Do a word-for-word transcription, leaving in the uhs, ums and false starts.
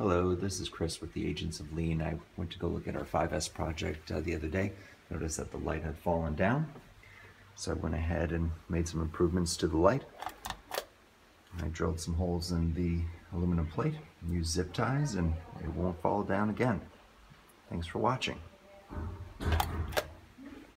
Hello, this is Chris with the Agents of Lean. I went to go look at our five S project uh, the other day. Noticed that the light had fallen down. So I went ahead and made some improvements to the light. I drilled some holes in the aluminum plate, used zip ties, and it won't fall down again. Thanks for watching.